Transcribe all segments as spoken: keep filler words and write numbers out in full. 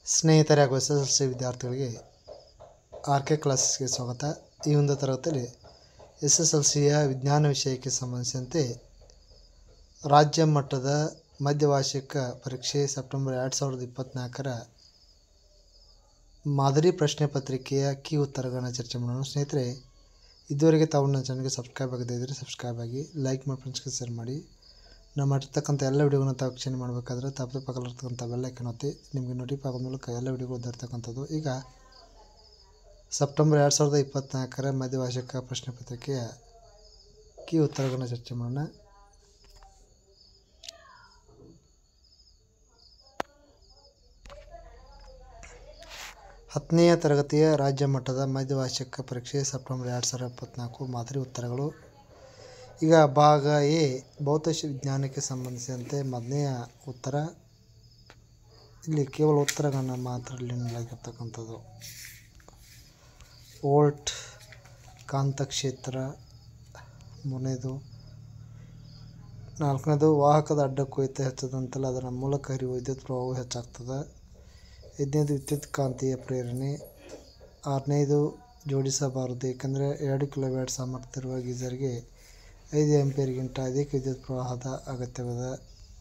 ಸ್ನೇಹಿತರೆ ಹಾಗೂ S S L C ವಿದ್ಯಾರ್ಥಿಗಳಿಗೆ ಆರ್ ಕೆ ಕ್ಲಾಸಸ್ಗೆ ಸ್ವಾಗತ. ಈ ಒಂದು ತರಗತಿಯಲ್ಲಿ ಎಸ್ ಎಸ್ ಎಲ್ ಸಿಯ ವಿಜ್ಞಾನ ವಿಷಯಕ್ಕೆ ಸಂಬಂಧಿಸಿದಂತೆ ರಾಜ್ಯ ಮಟ್ಟದ ಮಧ್ಯವಾರ್ಷಿಕ ಪರೀಕ್ಷೆ ಸೆಪ್ಟೆಂಬರ್ ಎರಡು ಸಾವಿರದ ಇಪ್ಪತ್ತ್ನಾಲ್ಕರ ಮಾದರಿ ಪ್ರಶ್ನೆ ಪತ್ರಿಕೆಯ ಕೀ ಉತ್ತರಗಳನ್ನು ಚರ್ಚೆ ಮಾಡೋಣ. ಸ್ನೇಹಿತರೆ, ಇದುವರೆಗೆ ತಾವು ನನ್ನ ಚಾನಲ್ಗೆ ಸಬ್ಸ್ಕ್ರೈಬ್ ಆಗದೇ ಇದ್ದರೆ ಸಬ್ಸ್ಕ್ರೈಬ್ ಆಗಿ, ಲೈಕ್ ಮಾಡಿ, ಫ್ರೆಂಡ್ಸ್ಗೆ ಶೇರ್ ಮಾಡಿ. ನಾವು ಮಾಡಿರ್ತಕ್ಕಂಥ ಎಲ್ಲ ವಿಡಿಯೋಗಳನ್ನ ತಾವು ವೀಕ್ಷಣೆ ಮಾಡಬೇಕಾದ್ರೆ ತಪ್ಪದೆ ಪಕ್ಕದಲ್ಲಿರ್ತಕ್ಕಂಥ ಬೆಲ್ ಐಕಾನ್ ಒತ್ತಿ ನಿಮಗೆ ನೋಟಿಫೈ ಆಗೋ ಮೂಲಕ ಎಲ್ಲ ವಿಡಿಯೋಗಳು ದೊರೆತಕ್ಕಂಥದ್ದು. ಈಗ ಸೆಪ್ಟೆಂಬರ್ ಎರಡು ಸಾವಿರದ ಇಪ್ಪತ್ತ್ನಾಲ್ಕರ ಮಧ್ಯವಾರ್ಷಿಕ ಪ್ರಶ್ನೆ ಪತ್ರಿಕೆಯ ಕೀ ಉತ್ತರಗಳನ್ನು ಚರ್ಚೆ ಮಾಡೋಣ. ಹತ್ತನೆಯ ತರಗತಿಯ ರಾಜ್ಯ ಮಟ್ಟದ ಮಧ್ಯವಾರ್ಷಿಕ ಪರೀಕ್ಷೆ ಸೆಪ್ಟೆಂಬರ್ ಎರಡು ಸಾವಿರದ ಇಪ್ಪತ್ತ್ನಾಲ್ಕು ಮಾದರಿ ಉತ್ತರಗಳು. ಈಗ ಭಾಗ ಎ ಭೌತಶಾಸ್ತ್ರ ವಿಜ್ಞಾನಕ್ಕೆ ಸಂಬಂಧಿಸಿದಂತೆ ಮೊದಲನೆಯ ಉತ್ತರ. ಇಲ್ಲಿ ಕೇವಲ ಉತ್ತರಗಳನ್ನು ಮಾತ್ರ ಇಲ್ಲಿ ನೀಡಲಾಗಿರ್ತಕ್ಕಂಥದ್ದು. ವೋಲ್ಟ್, ಕಾಂತಕ್ಷೇತ್ರ ಮೂರನೇದು. ನಾಲ್ಕನೇದು ವಾಹಕದ ಅಡ್ಡ ಕೊಯ್ತ ಹೆಚ್ಚದಂತಲ್ಲ ಅದರ ಮೂಲಕ ಹರಿಯುವ ವಿದ್ಯುತ್ ಪ್ರವಾಹವು ಹೆಚ್ಚಾಗ್ತದೆ. ಐದನೇದು ವಿದ್ಯುತ್ ಕಾಂತೀಯ ಪ್ರೇರಣೆ. ಆರನೇದು ಜೋಡಿಸಬಾರದು, ಏಕೆಂದರೆ ಎರಡು ಕಿಲೋವ್ಯಾಟ್ ಸಾಮರ್ಥ್ಯ ಇರುವ ಗೀಜರ್ಗೆ ಐದು ಆಂಪಿಯರ್ಗಿಂತ ಅಧಿಕ ವಿದ್ಯುತ್ ಪ್ರವಾಹದ ಅಗತ್ಯವಿದೆ.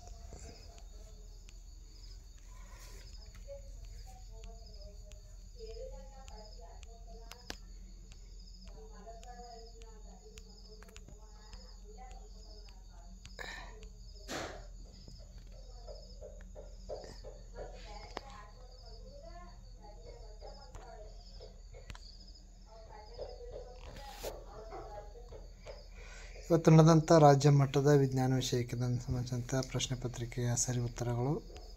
ಇವತ್ತು ನಡೆದಂಥ ರಾಜ್ಯ ಮಟ್ಟದ ವಿಜ್ಞಾನ ವಿಷಯಕ್ಕೆ ಸಂಬಂಧಿಸಿದಂಥ ಪ್ರಶ್ನೆ ಪತ್ರಿಕೆಯ ಸರಿ ಉತ್ತರಗಳು.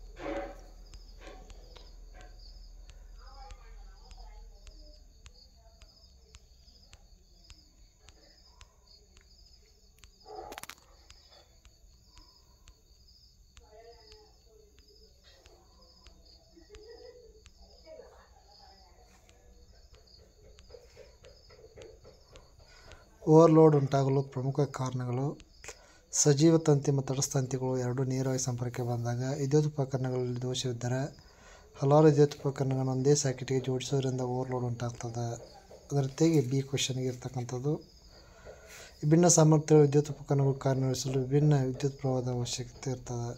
ಓವರ್ಲೋಡ್ ಉಂಟಾಗಲು ಪ್ರಮುಖ ಕಾರಣಗಳು: ಸಜೀವ ತಂತಿ ಮತ್ತು ತಟಸ್ಥತಂತಿಗಳು ಎರಡೂ ನೇರವಾಗಿ ಸಂಪರ್ಕಕ್ಕೆ ಬಂದಾಗ, ವಿದ್ಯುತ್ ಉಪಕರಣಗಳಲ್ಲಿ ದೋಷವಿದ್ದರೆ, ಹಲವಾರು ವಿದ್ಯುತ್ ಉಪಕರಣಗಳನ್ನು ಒಂದೇ ಸಾಕೆಟ್ಗೆ ಜೋಡಿಸೋದ್ರಿಂದ ಓವರ್ಲೋಡ್ ಉಂಟಾಗ್ತದೆ. ಅದರ ಜೊತೆಗೆ ಬಿ ಕ್ವಶನ್ಗೆ ಇರ್ತಕ್ಕಂಥದ್ದು, ವಿಭಿನ್ನ ಸಾಮರ್ಥ್ಯಗಳ ವಿದ್ಯುತ್ ಉಪಕರಣಗಳು ಕಾರ್ಯನಿರ್ವಹಿಸಲು ವಿಭಿನ್ನ ವಿದ್ಯುತ್ ಪ್ರವಾಹದ ಅವಶ್ಯಕತೆ ಇರ್ತದೆ.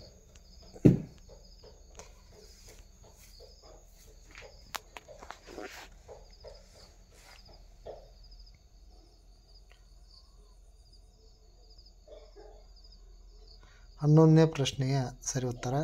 ಹನ್ನೊಂದನೇ ಪ್ರಶ್ನೆಯ ಸರಿ ಉತ್ತರ.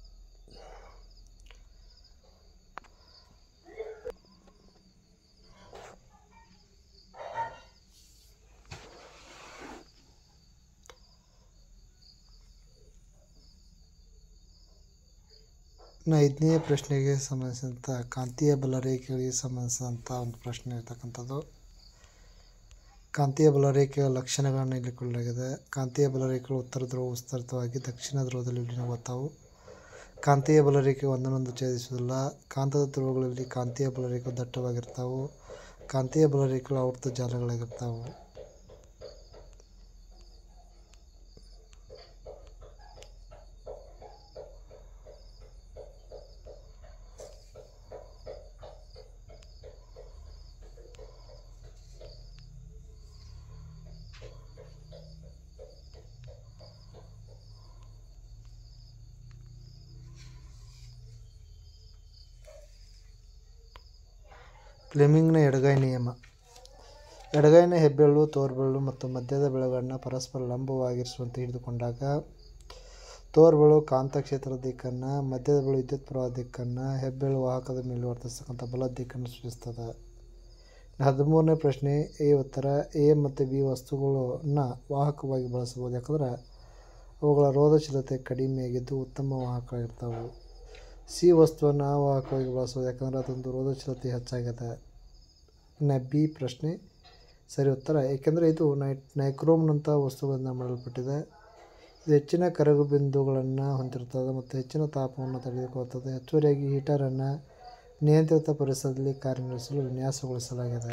ಐದನೇ ಪ್ರಶ್ನೆಗೆ ಸಂಬಂಧಿಸಿದಂಥ ಕಾಂತೀಯ ಬಲರೇಖೆಗಳಿಗೆ ಸಂಬಂಧಿಸಿದಂಥ ಒಂದು ಪ್ರಶ್ನೆ ಇರ್ತಕ್ಕಂಥದ್ದು. ಕಾಂತೀಯ ಬಲರೇಖೆಯ ಲಕ್ಷಣಗಳನ್ನು ಇಲ್ಲಿ ಕೊಡಲಾಗಿದೆ. ಕಾಂತೀಯ ಬಲರೇಖೆಗಳು ಉತ್ತರ ಧ್ರುವವು ವಿಸ್ತೃತವಾಗಿ ದಕ್ಷಿಣ ಧ್ರುವದಲ್ಲಿ ವಿಲೀನವಾಗುತ್ತವೆ. ಕಾಂತೀಯ ಬಲರೇಖೆ ಒಂದನ್ನೊಂದು ಛೇದಿಸುವುದಿಲ್ಲ. ಕಾಂತದ ಧ್ರುವಗಳಲ್ಲಿ ಕಾಂತೀಯ ಬಲರೇಖೆಗಳು ದಟ್ಟವಾಗಿರ್ತವೆ. ಕಾಂತೀಯ ಬಲರೇಖೆಗಳು ಆವರ್ತ ಜಾಲಗಳಾಗಿರ್ತವೆ. ಫ್ಲೆಮಿಂಗ್ನ ಎಡಗೈ ನಿಯಮ. ಎಡಗೈನ ಹೆಬ್ಬೆರಳು, ತೋರ್ಬೆರಳು ಮತ್ತು ಮಧ್ಯದ ಬೆರಳುಗಳನ್ನು ಪರಸ್ಪರ ಲಂಬವಾಗಿರಿಸುವಂತೆ ಹಿಡಿದುಕೊಂಡಾಗ ತೋರ್ಬೆರಳು ಕಾಂತಕ್ಷೇತ್ರದ ದಿಕ್ಕನ್ನು, ಮಧ್ಯದ ಬೆರಳು ವಿದ್ಯುತ್ ಪ್ರವಾಹದ ದಿಕ್ಕನ್ನು, ಹೆಬ್ಬೆರಳು ವಾಹಕದ ಮೇಲೆ ವರ್ತಿಸತಕ್ಕಂಥ ಬಲದ ದಿಕ್ಕನ್ನು ಸೂಚಿಸ್ತದೆ. ಹದಿಮೂರನೇ ಪ್ರಶ್ನೆ ಎ ಉತ್ತರ. ಎ ಮತ್ತು ಬಿ ವಸ್ತುಗಳನ್ನು ವಾಹಕವಾಗಿ ಬಳಸಬಹುದು, ಯಾಕಂದರೆ ಅವುಗಳ ರೋಧಶೀಲತೆ ಕಡಿಮೆಯಾಗಿದ್ದು ಉತ್ತಮ ವಾಹಕವಾಗಿರ್ತವೆ. ಸಿ ವಸ್ತುವನ್ನು ಅವಾಹಕವಾಗಿ ಬಳಸಬಹುದು, ಯಾಕಂದರೆ ಅದೊಂದು ರೋಧಶೀಲತೆ ಹೆಚ್ಚಾಗಿದೆ. ಇನ್ನು ಬಿ ಪ್ರಶ್ನೆ ಸರಿ ಉತ್ತರ, ಏಕೆಂದರೆ ಇದು ನೈ ನೈಕ್ರೋಮ್ನಂಥ ವಸ್ತುಗಳಿಂದ ಮಾಡಲ್ಪಟ್ಟಿದೆ. ಇದು ಹೆಚ್ಚಿನ ಕರಗು ಬಿಂದುಗಳನ್ನು ಹೊಂದಿರುತ್ತದೆ ಮತ್ತು ಹೆಚ್ಚಿನ ತಾಪವನ್ನು ತಡೆದುಕೊಳ್ಳುತ್ತದೆ. ಹೆಚ್ಚುವರಿಯಾಗಿ ಹೀಟರನ್ನು ನಿಯಂತ್ರಿತ ಪರಿಸರದಲ್ಲಿ ಕಾರ್ಯನಿರ್ವಹಿಸಲು ವಿನ್ಯಾಸಗೊಳಿಸಲಾಗಿದೆ.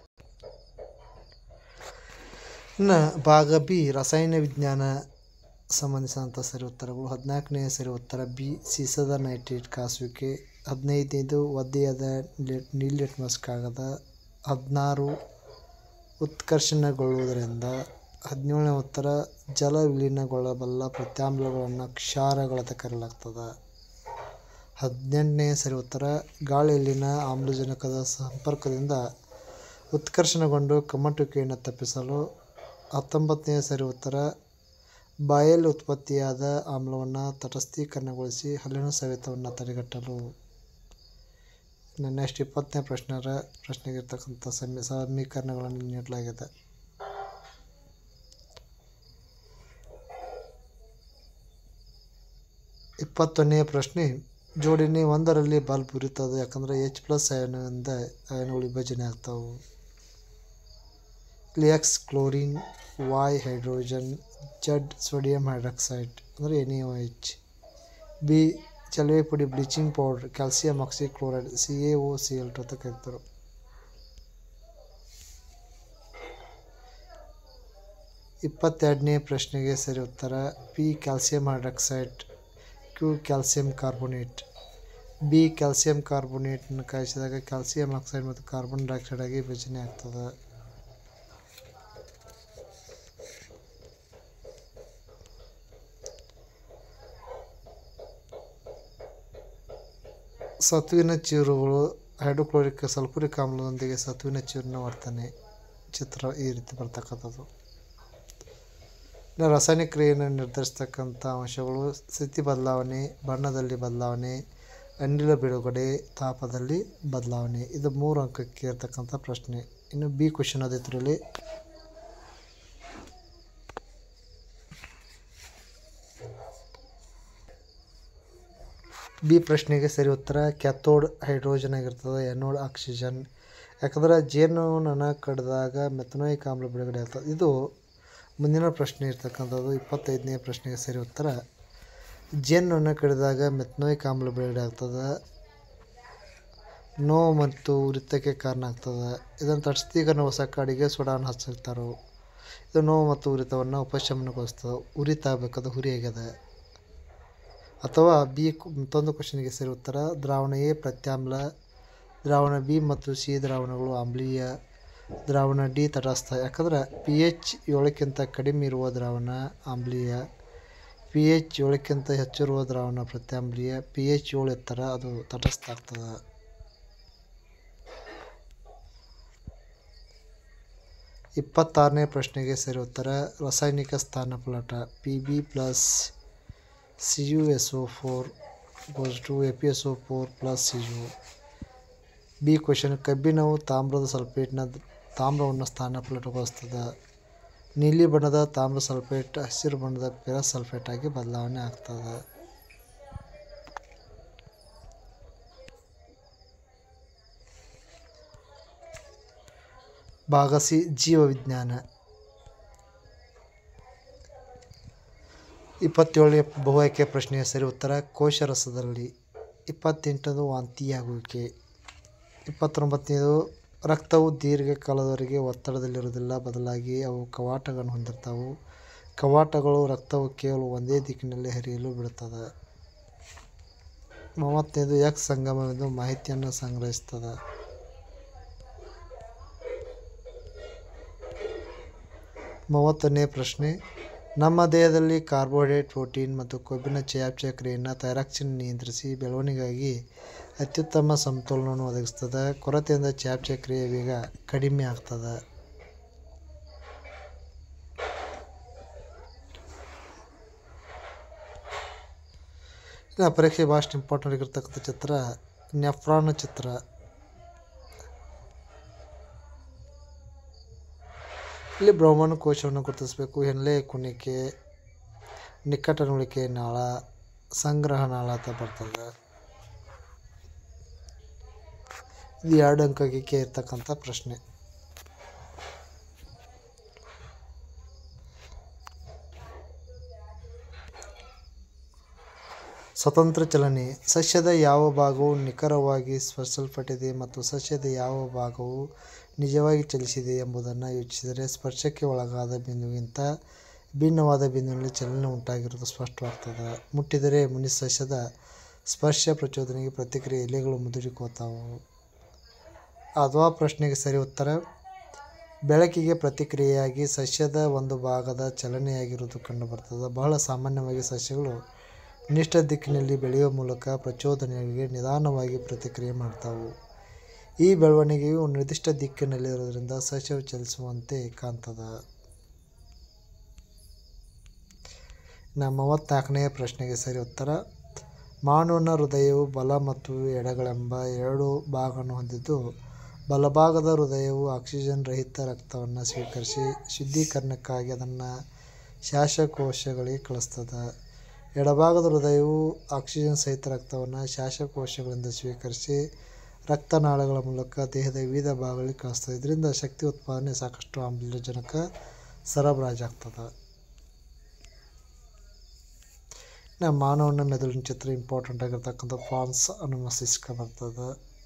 ಇನ್ನು ಭಾಗ ಬಿ ರಸಾಯನ ವಿಜ್ಞಾನ ಸಂಬಂಧಿಸಿದಂಥ ಸರಿ ಉತ್ತರಗಳು. ಹದಿನಾಲ್ಕನೇ ಸರಿ ಉತ್ತರ ಬಿ ಸೀಸದ ನೈಟ್ರೇಟ್ ಕಾಸುವಿಕೆ. ಹದಿನೈದನೇದು ಒದ್ದೆಯಾದ ನೀಲಿಟ್ಮಸ್ ಕಾಗದ. ಹದಿನಾರು ಉತ್ಕರ್ಷಣಗೊಳ್ಳುವುದರಿಂದ. ಹದಿನೇಳನೇ ಉತ್ತರ ಜಲ ವಿಲೀನಗೊಳ್ಳಬಲ್ಲ ಪ್ರತ್ಯಾಮ್ಲಗಳನ್ನು ಕ್ಷಾರಗಳಂತ ಕರೆಯಲಾಗ್ತದೆ. ಹದಿನೆಂಟನೇ ಸರಿ ಉತ್ತರ ಗಾಳಿಯಲ್ಲಿನ ಆಮ್ಲಜನಕದ ಸಂಪರ್ಕದಿಂದ ಉತ್ಕರ್ಷಣಗೊಂಡು ಕಮ್ಮಟುವಿಕೆಯನ್ನು ತಪ್ಪಿಸಲು. ಹತ್ತೊಂಬತ್ತನೇ ಸರಿ ಉತ್ತರ ಬಾಯಲ್ಲಿ ಉತ್ಪತ್ತಿಯಾದ ಆಮ್ಲವನ್ನು ತಟಸ್ಥೀಕರಣಗೊಳಿಸಿ ಹಲ್ಲಿನ ಸವೆತವನ್ನು ತಡೆಗಟ್ಟಲು. ನೆಕ್ಸ್ಟ್ ಇಪ್ಪತ್ತನೇ ಪ್ರಶ್ನೆರ ಪ್ರಶ್ನೆಗಿರ್ತಕ್ಕಂಥ ಸಮಿ ಸಮೀಕರಣಗಳನ್ನು ನೀಡಲಾಗಿದೆ. ಇಪ್ಪತ್ತೊಂದನೇ ಪ್ರಶ್ನೆ ಜೋಡಣೆ ಒಂದರಲ್ಲಿ ಬಲ್ಬ್ ಉರಿತದೆ ಯಾಕಂದರೆ ಎಚ್ ಪ್ಲಸ್ ಅಯಾನಿಂದ ಅಯಾನುಗಳು ವಿಭಜನೆ ಆಗ್ತಾವೆ. ಇಲ್ಲಿ X chlorine, Y hydrogen, Z sodium hydroxide ಅಂದರೆ N A O H, B ಚಲವೆ ಪುಡಿ bleaching powder calcium oxychloride C A O C L two ಅಂತ ಕರೀತಾರೆ. ಇಪ್ಪತ್ತೆರಡನೇ ಪ್ರಶ್ನೆಗೆ ಸರಿ ಉತ್ತರ P calcium hydroxide, Q calcium carbonate. B calcium ಕಾರ್ಬೋನೇಟನ್ನು ಕಾಯಿಸಿದಾಗ ಕ್ಯಾಲ್ಸಿಯಂ ಆಕ್ಸೈಡ್ ಮತ್ತು ಕಾರ್ಬನ್ ಡೈಆಕ್ಸೈಡ್ ಆಗಿ ವಿಭಜನೆ ಆಗ್ತದೆ. ಸತುವಿನ ಚೂರುಗಳು ಹೈಡ್ರೋಕ್ಲೋರಿಕ್ ಸಲ್ಫ್ಯೂರಿಕ್ ಆಮ್ಲದೊಂದಿಗೆ ಸತುವಿನ ಚೂರಿನ ವರ್ತನೆ ಚಿತ್ರ ಈ ರೀತಿ ಬರ್ತಕ್ಕಂಥದ್ದು. ಇನ್ನು ರಾಸಾಯನಿಕ ಕ್ರಿಯೆಯನ್ನು ನಿರ್ಧರಿಸ್ತಕ್ಕಂಥ ಅಂಶಗಳು ಸ್ಥಿತಿ ಬದಲಾವಣೆ, ಬಣ್ಣದಲ್ಲಿ ಬದಲಾವಣೆ, ಅನಿಲ ಬಿಡುಗಡೆ, ತಾಪದಲ್ಲಿ ಬದಲಾವಣೆ. ಇದು ಮೂರು ಅಂಕಕ್ಕೆ ಇರತಕ್ಕಂಥ ಪ್ರಶ್ನೆ. ಇನ್ನು ಬಿ ಕ್ವಶನ್ ಅದಿದ್ರಲ್ಲಿ ಬಿ ಪ್ರಶ್ನೆಗೆ ಸರಿ ಉತ್ತರ ಕ್ಯಾಥೋಡ್ ಹೈಡ್ರೋಜನ್ ಆಗಿರ್ತದೆ, ಎನೋಡ್ ಆಕ್ಸಿಜನ್. ಯಾಕಂದ್ರೆ ಜೇನುನೊಣ ಕಡಿದಾಗ ಮೆಥನೋಯಿಕ್ ಆಮ್ಲ ಬಿಡುಗಡೆ ಆಗ್ತದೆ. ಇದು ಮುಂದಿನ ಪ್ರಶ್ನೆ ಇರ್ತಕ್ಕಂಥದ್ದು. ಇಪ್ಪತ್ತೈದನೇ ಪ್ರಶ್ನೆಗೆ ಸರಿ ಉತ್ತರ ಜೇನುನೊಣ ಕಡಿದಾಗ ಮೆಥನೋಯಿಕ್ ಆಮ್ಲ ಬಿಡುಗಡೆ ಆಗ್ತದೆ, ನೋವು ಮತ್ತು ಉರಿತಕ್ಕೆ ಕಾರಣ ಆಗ್ತದೆ. ಇದನ್ನು ತಟಸ್ಥೀಕರಣಗೊಳಿಸೋಕೆ ಅಡಿಗೆ ಸೋಡಾವನ್ನು ಹಚ್ಚಿರ್ತಾರೆ. ಇದು ನೋವು ಮತ್ತು ಉರಿತವನ್ನು ಉಪಶಮನಗೊಳಿಸ್ತದೆ. ಉರಿತಾಗಬೇಕಾದ ಹುರಿ ಆಗ್ಯದ. ಅಥವಾ ಬಿ ಮತ್ತೊಂದು ಕ್ವಶನ್ಗೆ ಸರಿ ಉತ್ತರ ದ್ರಾವಣ ಎ ಪ್ರತ್ಯಾಮ್ಲ, ದ್ರಾವಣ ಬಿ ಮತ್ತು ಸಿ ದ್ರಾವಣಗಳು ಆಮ್ಲೀಯ, ದ್ರಾವಣ ಡಿ ತಟಸ್ಥ. ಯಾಕಂದ್ರೆ ಪಿ ಎಚ್ ಏಳಕ್ಕಿಂತ ಕಡಿಮೆ ಇರುವ ದ್ರಾವಣ ಆಮ್ಲೀಯ, ಪಿ ಎಚ್ ಏಳಕ್ಕಿಂತ ಹೆಚ್ಚಿರುವ ದ್ರಾವಣ ಪ್ರತ್ಯಾಮ್ಲೀಯ, ಪಿ ಎಚ್ ಏಳು ಎತ್ತರ ಅದು ತಟಸ್ಥ ಆಗ್ತದೆ. ಇಪ್ಪತ್ತಾರನೇ ಪ್ರಶ್ನೆಗೆ ಸರಿ ಉತ್ತರ ರಾಸಾಯನಿಕ ಸ್ಥಾನಪಲ್ಲಟ P B plus C U S O four goes to A P S O four plus C U. B question ಕಬ್ಬಿಣವು ತಾಮ್ರದ ಸಲ್ಫೇಟ್ನ ತಾಮ್ರವನ್ನು ಸ್ಥಾನಪಲ್ಲಟಗೊಳಿಸ್ತದೆ. ನೀಲಿ ಬಣ್ಣದ ತಾಮ್ರ ಸಲ್ಫೇಟ್ ಹಸಿರು ಬಣ್ಣದ ಫೆರಸ್ ಸಲ್ಫೇಟ್ ಆಗಿ ಬದಲಾವಣೆ ಆಗ್ತದೆ. ಭಾಗ ಸಿ ಜೀವವಿಜ್ಞಾನ. ಇಪ್ಪತ್ತೇಳನೇ ಬಹು ಆಯ್ಕೆ ಪ್ರಶ್ನೆಯ ಸರಿ ಉತ್ತರ ಕೋಶರಸದಲ್ಲಿ. ಇಪ್ಪತ್ತೆಂಟನೇದು ವಾಂತಿಯಾಗುವಿಕೆ. ಇಪ್ಪತ್ತೊಂಬತ್ತನೇದು ರಕ್ತವು ದೀರ್ಘಕಾಲದವರೆಗೆ ಒತ್ತಡದಲ್ಲಿರುವುದಿಲ್ಲ, ಬದಲಾಗಿ ಅವು ಕವಾಟಗಳನ್ನು ಹೊಂದಿರ್ತಾವೆ. ಕವಾಟಗಳು ರಕ್ತವು ಕೇವಲ ಒಂದೇ ದಿಕ್ಕಿನಲ್ಲಿ ಹರಿಯಲು ಬಿಡುತ್ತದೆ. ಮೂವತ್ತನೇದು ಎಕ್ಸ್ ಸಂಗಮವೆಂದು ಮಾಹಿತಿಯನ್ನು ಸಂಗ್ರಹಿಸುತ್ತದೆ. ಮೂವತ್ತನೇ ಪ್ರಶ್ನೆ ನಮ್ಮ ದೇಹದಲ್ಲಿ ಕಾರ್ಬೋಹೈಡ್ರೇಟ್, ಪ್ರೋಟೀನ್ ಮತ್ತು ಕೊಬ್ಬಿನ ಚಯಾಪಚಯ ಕ್ರಿಯೆಯನ್ನು ಥೈರಾಕ್ಸಿನ್ ನಿಯಂತ್ರಿಸಿ ಬೆಳವಣಿಗೆಗಾಗಿ ಅತ್ಯುತ್ತಮ ಸಮತೋಲನವನ್ನು ಒದಗಿಸ್ತದೆ. ಕೊರತೆಯಿಂದ ಚಯಾಪಚಯ ಕ್ರಿಯೆ ವೇಗ ಕಡಿಮೆ ಆಗ್ತದೆ. ಇನ್ನು ಪರೀಕ್ಷೆ ಭಾಳಷ್ಟು ಇಂಪಾರ್ಟೆಂಟ್ ಆಗಿರ್ತಕ್ಕಂಥ ಚಿತ್ರ ನೆಫ್ರಾನ್ ಚಿತ್ರ. ಇಲ್ಲಿ ಬ್ರಹ್ಮಣ ಕೋಶವನ್ನು ಗುರುತಿಸಬೇಕು. ಹೆನ್ಲೆ ಕುಣಿಕೆ, ನಿಕಟನುಳಿಕೆ ನಾಳ, ಸಂಗ್ರಹ ನಾಳ ಅಂತ ಬರ್ತದೆ. ಇದು ಎರಡು ಅಂಕಕ್ಕೆ ಇರ್ತಕ್ಕಂಥ ಪ್ರಶ್ನೆ. ಸ್ವತಂತ್ರ ಚಲನೆ. ಸಸ್ಯದ ಯಾವ ಭಾಗವು ನಿಖರವಾಗಿ ಸ್ಪರ್ಶಿಸಲ್ಪಟ್ಟಿದೆ ಮತ್ತು ಸಸ್ಯದ ಯಾವ ಭಾಗವು ನಿಜವಾಗಿ ಚಲಿಸಿದೆ ಎಂಬುದನ್ನು ಯೋಚಿಸಿದರೆ ಸ್ಪರ್ಶಕ್ಕೆ ಒಳಗಾದ ಬಿಂದುವಿಗಿಂತ ಭಿನ್ನವಾದ ಬಿಂದುವಿನಲ್ಲಿ ಚಲನೆ ಉಂಟಾಗಿರುವುದು ಸ್ಪಷ್ಟವಾಗ್ತದೆ. ಮುಟ್ಟಿದರೆ ಮುನಿ ಸಸ್ಯದ ಸ್ಪರ್ಶ ಪ್ರಚೋದನೆಗೆ ಪ್ರತಿಕ್ರಿಯೆ, ಎಲೆಗಳು ಮುದುರಿಕೋತಾವು. ಅಥವಾ ಪ್ರಶ್ನೆಗೆ ಸರಿ ಉತ್ತರ, ಬೆಳಕಿಗೆ ಪ್ರತಿಕ್ರಿಯೆಯಾಗಿ ಸಸ್ಯದ ಒಂದು ಭಾಗದ ಚಲನೆಯಾಗಿರುವುದು ಕಂಡುಬರ್ತದೆ. ಬಹಳ ಸಾಮಾನ್ಯವಾಗಿ ಸಸ್ಯಗಳು ನಿರ್ದಿಷ್ಟ ದಿಕ್ಕಿನಲ್ಲಿ ಬೆಳೆಯುವ ಮೂಲಕ ಪ್ರಚೋದನೆಗಳಿಗೆ ನಿಧಾನವಾಗಿ ಪ್ರತಿಕ್ರಿಯೆ ಮಾಡ್ತಾವು. ಈ ಬೆಳವಣಿಗೆಯು ನಿರ್ದಿಷ್ಟ ದಿಕ್ಕಿನಲ್ಲಿರುವುದರಿಂದ ಸಸ್ಯವು ಚಲಿಸುವಂತೆ ಕಾಣ್ತದೆ. ಇನ್ನು ಮೂವತ್ತ್ನಾಲ್ಕನೆಯ ಪ್ರಶ್ನೆಗೆ ಸರಿ ಉತ್ತರ, ಮಾನವನ ಹೃದಯವು ಬಲ ಮತ್ತು ಎಡಗಳೆಂಬ ಎರಡು ಭಾಗವನ್ನು ಹೊಂದಿದ್ದು, ಬಲಭಾಗದ ಹೃದಯವು ಆಕ್ಸಿಜನ್ ರಹಿತ ರಕ್ತವನ್ನು ಸ್ವೀಕರಿಸಿ ಶುದ್ಧೀಕರಣಕ್ಕಾಗಿ ಅದನ್ನು ಶ್ವಾಸಕೋಶಗಳಿಗೆ ಕಳಿಸ್ತದೆ. ಎಡಭಾಗದ ಹೃದಯವು ಆಕ್ಸಿಜನ್ ಸಹಿತ ರಕ್ತವನ್ನು ಶ್ವಾಸಕೋಶಗಳಿಂದ ಸ್ವೀಕರಿಸಿ ರಕ್ತನಾಳಗಳ ಮೂಲಕ ದೇಹದ ವಿವಿಧ ಭಾಗಗಳಿಗೆ ಕಳಿಸ್ತದೆ. ಇದರಿಂದ ಶಕ್ತಿ ಉತ್ಪಾದನೆ, ಸಾಕಷ್ಟು ಆಮ್ಲಜನಕ ಸರಬರಾಜಾಗ್ತದೆ. ಇನ್ನು ಮಾನವನ ಮೆದುಳಿನ ಚಿತ್ರ ಇಂಪಾರ್ಟೆಂಟ್ ಆಗಿರ್ತಕ್ಕಂಥ ಫಾನ್ಸ್ ಅನುಮಸ್ತಿಷ್ಕ ಬರ್ತದೆ.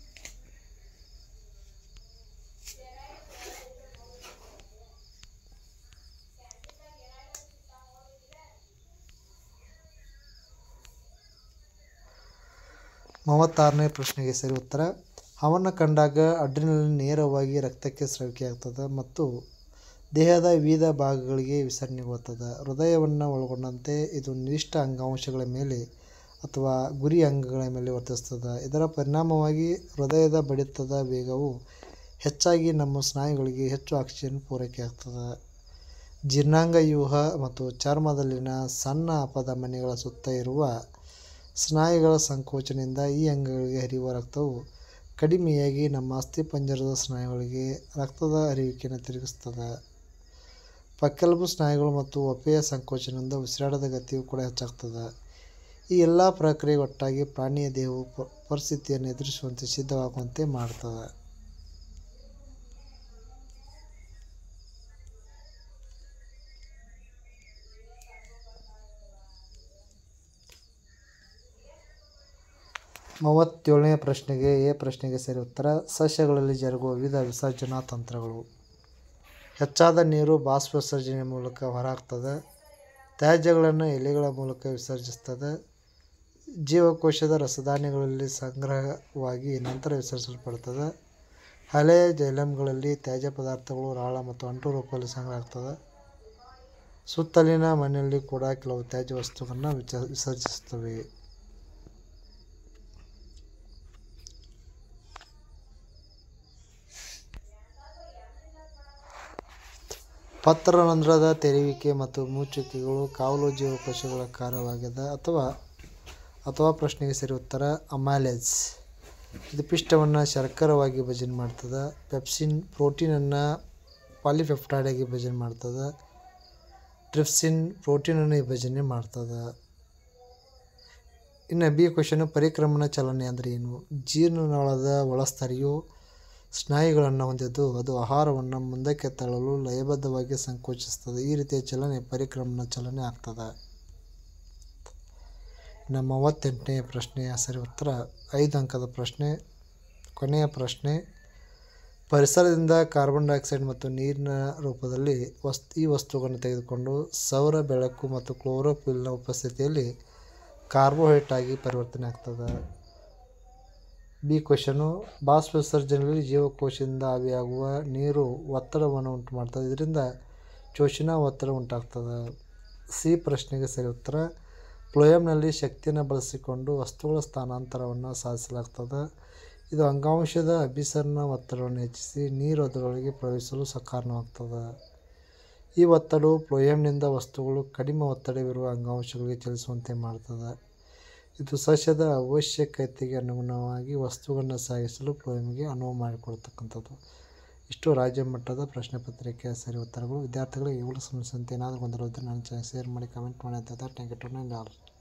ಮೂವತ್ತಾರನೇ ಪ್ರಶ್ನೆಗೆ ಸರಿ ಉತ್ತರ, ಹಾವನ್ನು ಕಂಡಾಗ ಅಡ್ರಿನಲಿನ್ ನೇರವಾಗಿ ರಕ್ತಕ್ಕೆ ಸ್ರವಿಕೆಯಾಗ್ತದೆ ಮತ್ತು ದೇಹದ ವಿವಿಧ ಭಾಗಗಳಿಗೆ ವಿಸರಣೆಗೊಳ್ತದೆ. ಹೃದಯವನ್ನು ಒಳಗೊಂಡಂತೆ ಇದು ನಿರ್ದಿಷ್ಟ ಅಂಗಾಂಶಗಳ ಮೇಲೆ ಅಥವಾ ಗುರಿ ಅಂಗಗಳ ಮೇಲೆ ವರ್ತಿಸ್ತದೆ. ಇದರ ಪರಿಣಾಮವಾಗಿ ಹೃದಯದ ಬಡಿತದ ವೇಗವು ಹೆಚ್ಚಾಗಿ ನಮ್ಮ ಸ್ನಾಯುಗಳಿಗೆ ಹೆಚ್ಚು ಆಕ್ಸಿಜನ್ ಪೂರೈಕೆಯಾಗ್ತದೆ. ಜೀರ್ಣಾಂಗವ್ಯೂಹ ಮತ್ತು ಚರ್ಮದಲ್ಲಿನ ಸಣ್ಣ ಅಪಧಮನಿಗಳ ಸುತ್ತ ಇರುವ ಸ್ನಾಯುಗಳ ಸಂಕೋಚನದಿಂದ ಈ ಅಂಗಗಳಿಗೆ ಹರಿಯುವ ರಕ್ತವು ಕಡಿಮೆಯಾಗಿ ನಮ್ಮ ಅಸ್ಥಿಪಂಜರದ ಸ್ನಾಯುಗಳಿಗೆ ರಕ್ತದ ಹರಿಯುವಿಕೆಯನ್ನು ತಿರುಗಿಸ್ತದೆ. ಪಕ್ಕೆಲುಬು ಸ್ನಾಯುಗಳು ಮತ್ತು ಒಪ್ಪೆಯ ಸಂಕೋಚನದಿಂದ ಉಸಿರಾಟದ ಗತಿಯು ಕೂಡ ಹೆಚ್ಚಾಗ್ತದೆ. ಈ ಎಲ್ಲ ಪ್ರಕ್ರಿಯೆ ಒಟ್ಟಾಗಿ ಪ್ರಾಣಿಯ ದೇಹವು ಪರಿಸ್ಥಿತಿಯನ್ನು ಎದುರಿಸುವಂತೆ ಸಿದ್ಧವಾಗುವಂತೆ ಮಾಡ್ತದೆ. ಮೂವತ್ತೇಳನೇ ಪ್ರಶ್ನೆಗೆ ಎ ಪ್ರಶ್ನೆಗೆ ಸರಿ ಉತ್ತರ, ಸಸ್ಯಗಳಲ್ಲಿ ಜರುಗುವ ವಿವಿಧ ವಿಸರ್ಜನಾ ತಂತ್ರಗಳು. ಹೆಚ್ಚಾದ ನೀರು ಬಾಷ್ಪ ವಿಸರ್ಜನೆಯ ಮೂಲಕ ಹೊರಹಾಕ್ತದೆ. ತ್ಯಾಜ್ಯಗಳನ್ನು ಎಲೆಗಳ ಮೂಲಕ ವಿಸರ್ಜಿಸ್ತದೆ. ಜೀವಕೋಶದ ರಸಧಾನ್ಯಗಳಲ್ಲಿ ಸಂಗ್ರಹವಾಗಿ ನಂತರ ವಿಸರ್ಜಿಸಲ್ಪಡುತ್ತದೆ. ಹಳೆಯ ಜೈಲಮ್ಗಳಲ್ಲಿ ತ್ಯಾಜ್ಯ ಪದಾರ್ಥಗಳು ರಾಳ ಮತ್ತು ಅಂಟು ರೂಪದಲ್ಲಿ ಸಂಗ್ರಹ ಆಗ್ತದೆ. ಸುತ್ತಲಿನ ಮಣ್ಣಿನಲ್ಲಿ ಕೂಡ ಕೆಲವು ತ್ಯಾಜ್ಯ ವಸ್ತುಗಳನ್ನು ವಿಚ ವಿಸರ್ಜಿಸುತ್ತವೆ. ಪತ್ರರಂಧ್ರದ ತೆರೆಯುವಿಕೆ ಮತ್ತು ಮುಚ್ಚುವಿಕೆಗಳು ಕಾವಲು ಜೀವಕೋಶಗಳ ಕಾರ್ಯವಾಗಿದೆ. ಅಥವಾ ಅಥವಾ ಪ್ರಶ್ನೆಗೆ ಸರಿ ಉತ್ತರ, ಅಮೈಲೇಸ್ ಇದು ಪಿಷ್ಟವನ್ನು ಶರ್ಕರವಾಗಿ ವಿಭಜನೆ ಮಾಡ್ತದೆ. ಪೆಪ್ಸಿನ್ ಪ್ರೋಟೀನನ್ನು ಪಾಲಿಪೆಪ್ಟೈಡ್ ಆಗಿ ವಿಭಜನೆ ಮಾಡ್ತದೆ. ಟ್ರಿಪ್ಸಿನ್ ಪ್ರೋಟೀನನ್ನು ವಿಭಜನೆ ಮಾಡ್ತದೆ. ಇನ್ನು ಬಿ ಕ್ವಶನ್, ಪರಿಕ್ರಮಣ ಚಲನೆ ಅಂದರೆ ಏನು? ಜೀರ್ಣನಾಳದ ಒಳಸ್ತರೆಯು ಸ್ನಾಯುಗಳನ್ನು ಹೊಂದಿದ್ದು ಅದು ಆಹಾರವನ್ನು ಮುಂದಕ್ಕೆ ತಳ್ಳಲು ಲಯಬದ್ಧವಾಗಿ ಸಂಕೋಚಿಸುತ್ತದೆ. ಈ ರೀತಿಯ ಚಲನೆ ಪರಿಕ್ರಮಣ ಚಲನೆ ಆಗ್ತದೆ. ಇನ್ನು ಮೂವತ್ತೆಂಟನೇ ಪ್ರಶ್ನೆಯ ಸರಿ ಉತ್ತರ, ಐದು ಅಂಕದ ಪ್ರಶ್ನೆ, ಕೊನೆಯ ಪ್ರಶ್ನೆ, ಪರಿಸರದಿಂದ ಕಾರ್ಬನ್ ಡೈಆಕ್ಸೈಡ್ ಮತ್ತು ನೀರಿನ ರೂಪದಲ್ಲಿ ವಸ್ತು ಈ ವಸ್ತುಗಳನ್ನು ತೆಗೆದುಕೊಂಡು ಸೌರ ಬೆಳಕು ಮತ್ತು ಕ್ಲೋರೋಫಿಲ್ನ ಉಪಸ್ಥಿತಿಯಲ್ಲಿ ಕಾರ್ಬೋಹೈಡ್ರೇಟ್ ಆಗಿ ಪರಿವರ್ತನೆ ಆಗ್ತದೆ. ಬಿ ಕ್ವಶನು, ಬಾಷ್ಪ ವಿಸರ್ಜನೆಯಲ್ಲಿ ಜೀವಕೋಶದಿಂದ ಆವಿಯಾಗುವ ನೀರು ಒತ್ತಡವನ್ನು ಉಂಟು ಮಾಡ್ತದೆ. ಇದರಿಂದ ಶೋಷಣಾ ಒತ್ತಡ ಉಂಟಾಗ್ತದೆ. ಸಿ ಪ್ರಶ್ನೆಗೆ ಸರಿ ಉತ್ತರ, ಫ್ಲೋಯಂನಲ್ಲಿ ಶಕ್ತಿಯನ್ನು ಬಳಸಿಕೊಂಡು ವಸ್ತುಗಳ ಸ್ಥಾನಾಂತರವನ್ನು ಸಾಧಿಸಲಾಗ್ತದೆ. ಇದು ಅಂಗಾಂಶದ ಅಭಿಸರಣ ಒತ್ತಡವನ್ನು ಹೆಚ್ಚಿಸಿ ನೀರು ಅದರೊಳಗೆ ಪ್ರವೇಶಿಸಲು ಕಾರಣವಾಗ್ತದೆ. ಈ ಒತ್ತಡವು ಫ್ಲೋಯಂನಿಂದ ವಸ್ತುಗಳು ಕಡಿಮೆ ಒತ್ತಡವಿರುವ ಅಂಗಾಂಶಗಳಿಗೆ ಚಲಿಸುವಂತೆ ಮಾಡ್ತದೆ. ಇದು ಸಸ್ಯದ ಅವಶ್ಯಕತೆಗೆ ಅನುಗುಣವಾಗಿ ವಸ್ತುಗಳನ್ನು ಸಾಗಿಸಲು ಫ್ಲೋಯಂಗೆ ಅನುವು ಮಾಡಿಕೊಡ್ತಕ್ಕಂಥದ್ದು. ಇಷ್ಟು ರಾಜ್ಯ ಮಟ್ಟದ ಪ್ರಶ್ನೆ ಪತ್ರಿಕೆಯ ಸರಿ ಉತ್ತರಗಳು. ವಿದ್ಯಾರ್ಥಿಗಳಿಗೆ ಇವುಗಳ ಸಮಸ್ಯೆ ಅಂತ ಏನಾದರೂ ಗೊಂದಲ ಇದ್ದರೆ ನನ್ನ ಚಾನಲ್ ಶೇರ್ ಮಾಡಿ, ಕಮೆಂಟ್ ಮಾಡಿ ಅಂತ ಥ್ಯಾಂಕ್ ಯು ಟು ಆಲ್.